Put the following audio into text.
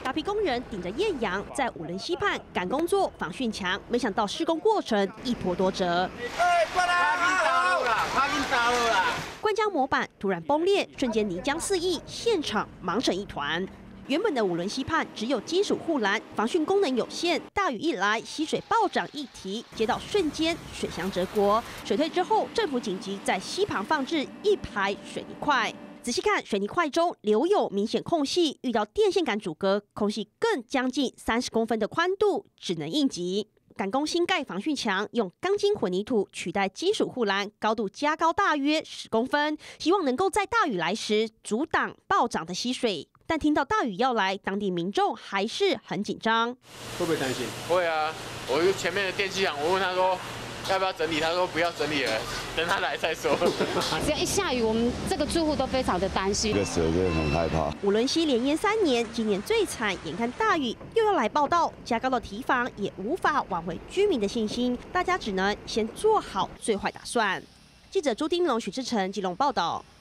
大批工人顶着艳阳，在五仑溪畔赶工作防汛墙，没想到施工过程一波多折。灌浆模板突然崩裂，瞬间泥浆四溢，现场忙成一团。原本的五仑溪畔只有金属护栏，防汛功能有限。大雨一来，溪水暴涨一提，街道瞬间水箱折国。水退之后，政府紧急在溪旁放置一排水泥块。仔细看，水泥块中留有明显空隙，遇到电线杆阻隔，空隙更将近30公分的宽度，只能应急。赶工新盖防汛墙，用钢筋混凝土取代金属护栏，高度加高大约10公分，希望能够在大雨来时阻挡暴涨的溪水。但听到大雨要来，当地民众还是很紧张。 会不会担心？ 会啊，我前面的电气厂，我问他说要不要整理，他说不要整理了，等他来再说。 只要一下雨，我们这个住户都非常的担心。 这个水真的很害怕。 五仑溪连淹3年，今年最惨，眼看大雨又要来报到，加高的堤防也无法挽回居民的信心，大家只能先做好最坏打算。记者朱丁龙、许志成基隆报道。